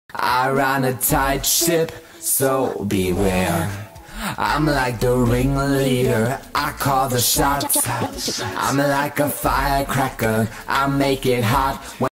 I run a tight ship, so beware. I'm like the ringleader, I call the shots. I'm like a firecracker, I make it hot.